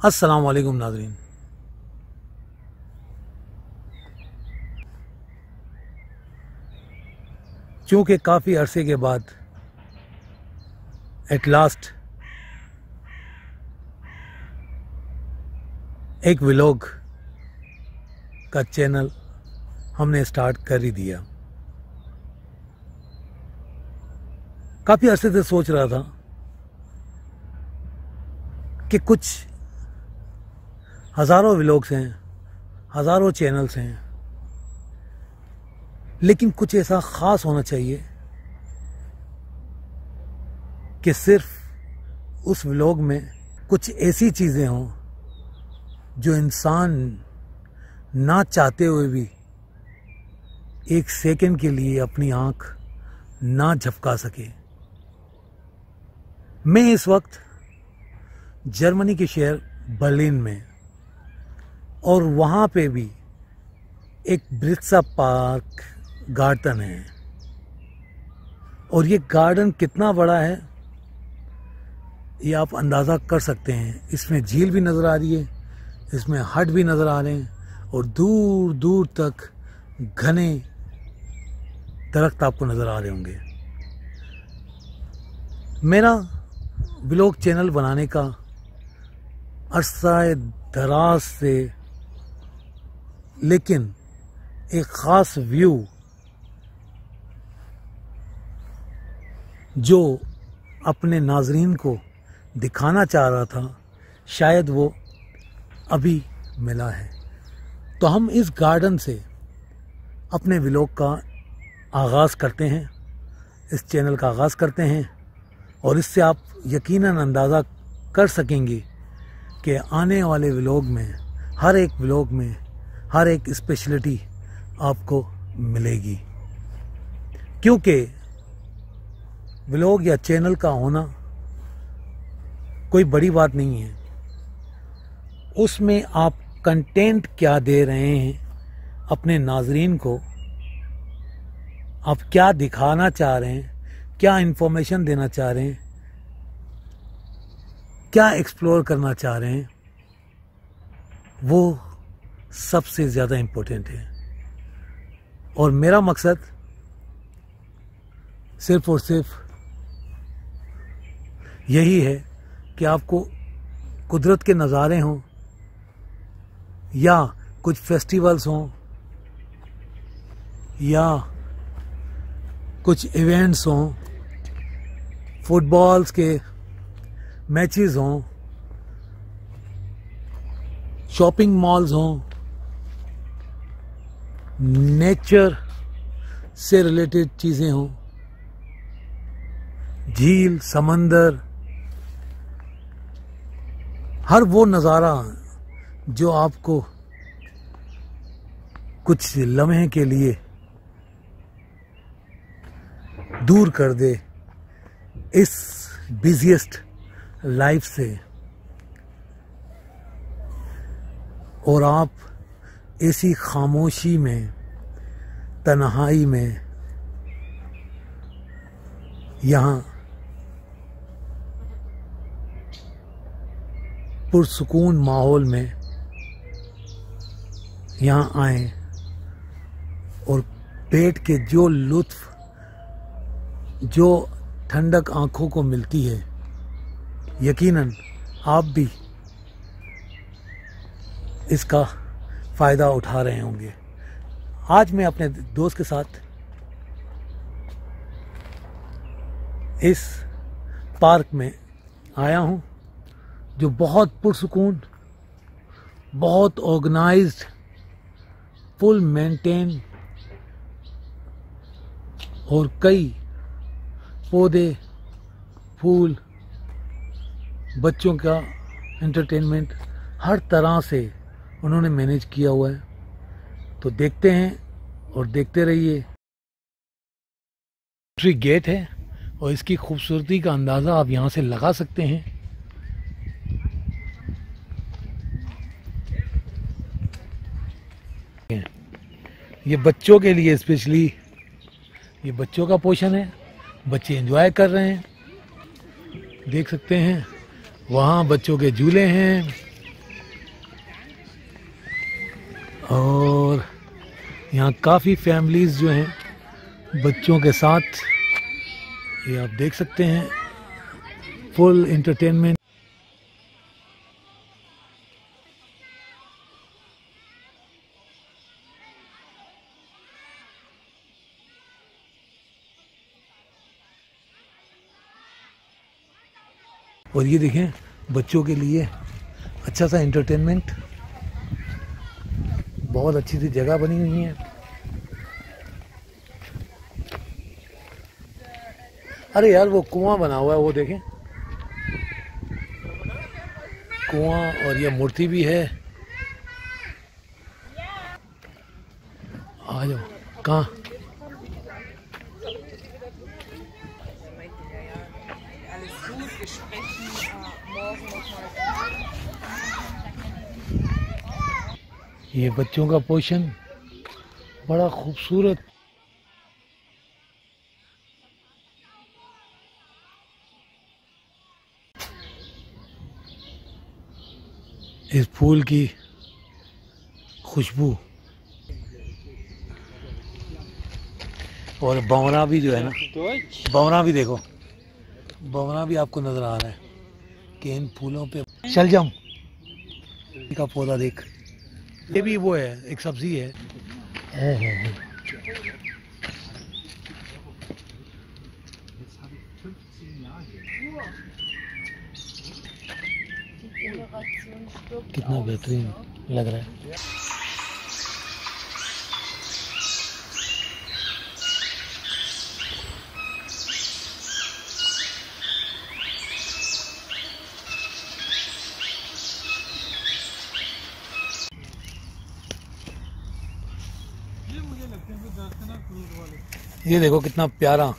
अस्सलाम वालेकुम नाज़रीन। चूँकि काफ़ी अरसे के बाद एट लास्ट एक व्लॉग का चैनल हमने स्टार्ट कर ही दिया। काफ़ी अरसे से सोच रहा था कि कुछ हज़ारों व्लॉग्स हैं, हज़ारों चैनल्स हैं, लेकिन कुछ ऐसा ख़ास होना चाहिए कि सिर्फ उस व्लॉग में कुछ ऐसी चीज़ें हों जो इंसान ना चाहते हुए भी एक सेकंड के लिए अपनी आँख ना झपका सके। मैं इस वक्त जर्मनी के शहर बर्लिन में, और वहाँ पे भी एक ब्रिट्ज़र गार्डन है, और ये गार्डन कितना बड़ा है ये आप अंदाज़ा कर सकते हैं। इसमें झील भी नज़र आ रही है, इसमें हट भी नज़र आ रहे हैं, और दूर दूर तक घने दरख्त आपको नज़र आ रहे होंगे। मेरा व्लॉग चैनल बनाने का अरसा दराज से, लेकिन एक ख़ास व्यू जो अपने नाज़रीन को दिखाना चाह रहा था, शायद वो अभी मिला है। तो हम इस गार्डन से अपने व्लॉग का आगाज़ करते हैं, इस चैनल का आगाज़ करते हैं, और इससे आप यकीनन अंदाज़ा कर सकेंगे कि आने वाले व्लॉग में, हर एक व्लॉग में हर एक स्पेशलिटी आपको मिलेगी। क्योंकि व्लॉग या चैनल का होना कोई बड़ी बात नहीं है, उसमें आप कंटेंट क्या दे रहे हैं अपने नाज़रीन को, आप क्या दिखाना चाह रहे हैं, क्या इन्फॉर्मेशन देना चाह रहे हैं, क्या एक्सप्लोर करना चाह रहे हैं, वो सबसे ज़्यादा इम्पोर्टेंट है। और मेरा मकसद सिर्फ और सिर्फ यही है कि आपको कुदरत के नज़ारे हों, या कुछ फेस्टिवल्स हों, या कुछ इवेंट्स हों, फुटबॉल्स के मैचेस हों, शॉपिंग मॉल्स हों, नेचर से रिलेटेड चीज़ें हों, झील, समंदर, हर वो नज़ारा जो आपको कुछ लम्हे के लिए दूर कर दे इस बिज़ीएस्ट लाइफ से, और आप ऐसी खामोशी में, तन्हाई में, यहाँ पुरसुकून माहौल में यहाँ आएं, और पेट के जो लुत्फ, जो ठंडक आँखों को मिलती है, यकीनन आप भी इसका फ़ायदा उठा रहे होंगे। आज मैं अपने दोस्त के साथ इस पार्क में आया हूँ, जो बहुत पुरसुकून, बहुत ऑर्गेनाइज्ड, फुल मेंटेन, और कई पौधे, फूल, बच्चों का एंटरटेनमेंट, हर तरह से उन्होंने मैनेज किया हुआ है। तो देखते हैं और देखते रहिए। एंट्री गेट है, और इसकी खूबसूरती का अंदाज़ा आप यहाँ से लगा सकते हैं। ये बच्चों के लिए स्पेशली, ये बच्चों का पोर्शन है, बच्चे एंजॉय कर रहे हैं, देख सकते हैं। वहाँ बच्चों के झूले हैं, और यहाँ काफ़ी फैमिलीज़ जो हैं बच्चों के साथ, ये आप देख सकते हैं, फुल एंटरटेनमेंट। और ये देखें बच्चों के लिए अच्छा सा एंटरटेनमेंट, बहुत अच्छी सी जगह बनी हुई है। अरे यार वो कुआं बना हुआ है, वो देखें कुआं, और ये मूर्ति भी है। आ जाओ, कहाँ? ये बच्चों का पोर्शन बड़ा खूबसूरत। इस फूल की खुशबू, और बवरा भी जो है ना, बवरा भी देखो, बवरा भी आपको नजर आ रहा है कि इन फूलों पे। शलजम का पौधा देख, ये भी वो है, एक सब्जी है। कितना बेहतरीन लग रहा है। ये देखो कितना प्यारा,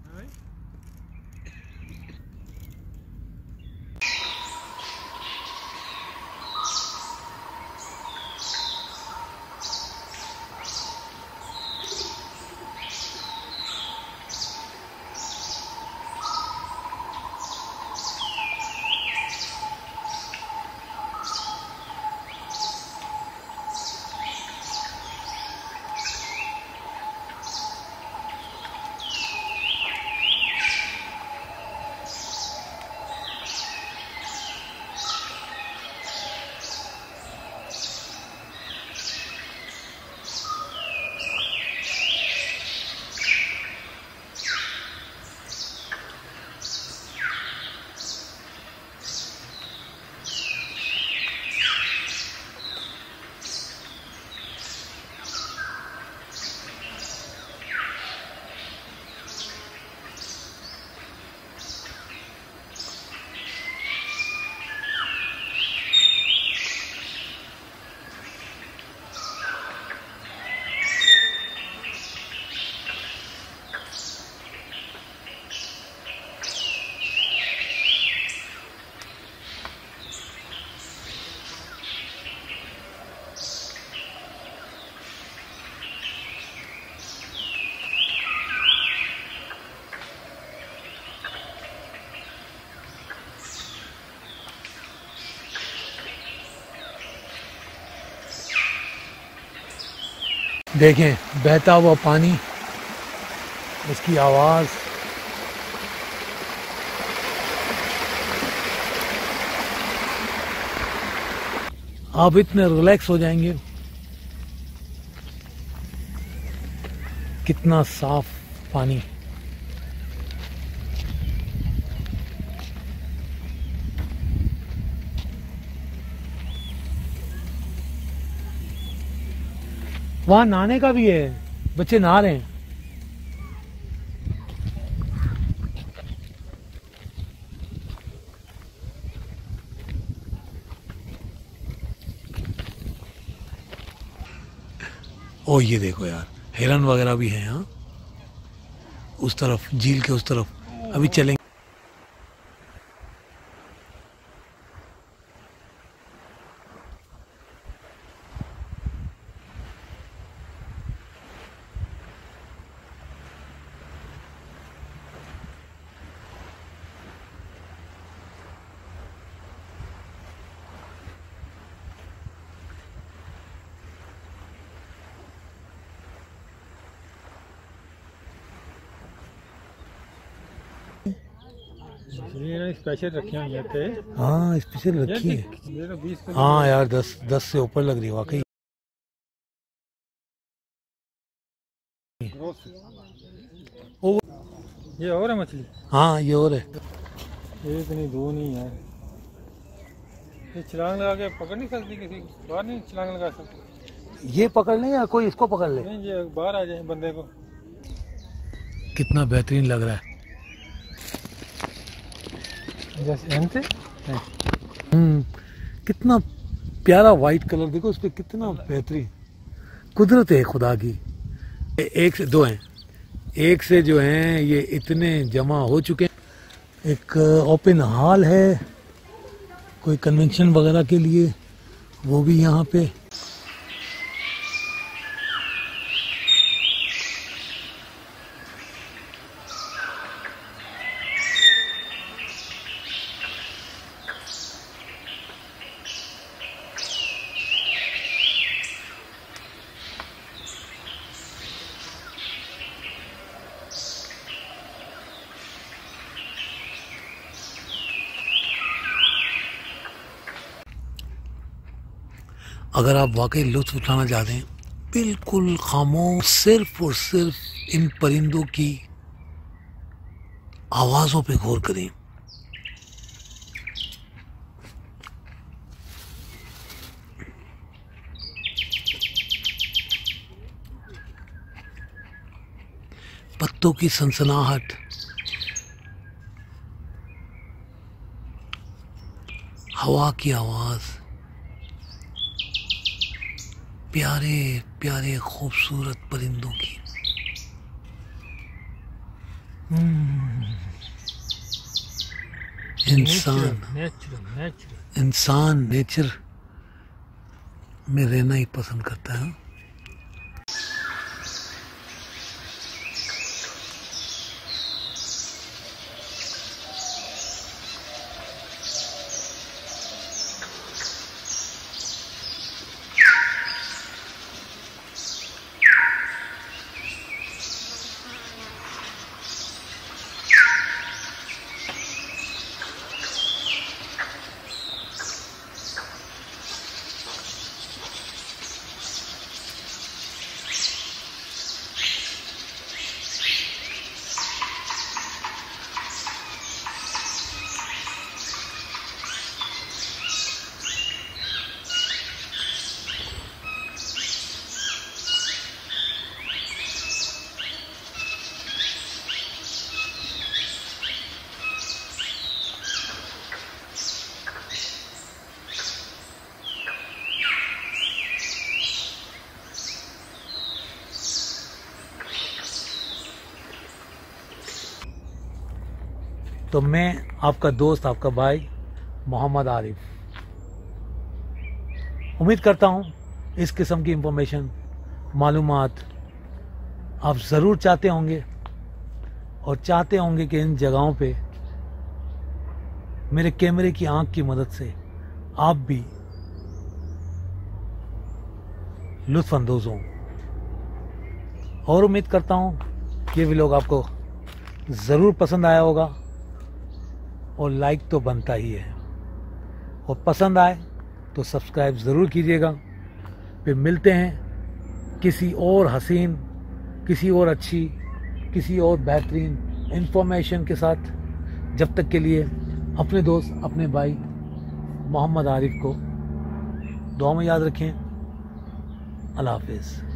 देखें बहता हुआ पानी, उसकी आवाज़। आप इतने रिलैक्स हो जाएंगे, कितना साफ पानी। वहां नहाने का भी है, बच्चे नहा रहे हैं। ओ ये देखो यार, हिरन वगैरह भी है यहाँ उस तरफ, झील के उस तरफ। अभी चलेंगे। ये स्पेशल रखी हुई है। हाँ स्पेशल रखी है। ये तो 20 हाँ यार 10 से ऊपर लग रही है वाकई। ओ ये और है मछली। हाँ ये और है। एक नहीं दो नहीं यार, ये छलांग लगा के पकड़ नहीं सकती, किसी बाहर नहीं छलांग लगा सकती। ये पकड़ ले या कोई इसको पकड़ ले? नहीं ये बाहर आ जाए बंदे को। कितना बेहतरीन लग रहा है। जैसे कितना प्यारा वाइट कलर, देखो उस पे कितना बेहतरीन कुदरत है खुदा की। एक से दो हैं, एक से जो हैं ये इतने जमा हो चुके हैं। एक ओपन हॉल है कोई कन्वेंशन वगैरह के लिए, वो भी यहाँ पे। अगर आप वाकई लुत्फ उठाना चाहते हैं, बिल्कुल खामोश सिर्फ और सिर्फ इन परिंदों की आवाज़ों पे गौर करें। पत्तों की सनसनाहट, हवा की आवाज़, प्यारे प्यारे खूबसूरत परिंदों की। इंसान नेचर में रहना ही पसंद करता है। तो मैं आपका दोस्त, आपका भाई मोहम्मद आरिफ, उम्मीद करता हूँ इस किस्म की इंफॉर्मेशन, मालूमात आप ज़रूर चाहते होंगे और चाहते होंगे कि इन जगहों पे मेरे कैमरे की आंख की मदद से आप भी लुत्फ अंदोज़ हों। और उम्मीद करता हूँ कि ये व्लॉग आपको ज़रूर पसंद आया होगा, और लाइक तो बनता ही है, और पसंद आए तो सब्सक्राइब ज़रूर कीजिएगा। फिर मिलते हैं किसी और हसीन, किसी और अच्छी, किसी और बेहतरीन इंफॉर्मेशन के साथ। जब तक के लिए अपने दोस्त, अपने भाई मोहम्मद आरिफ को दुआ में याद रखें। अल्लाह हाफिज़।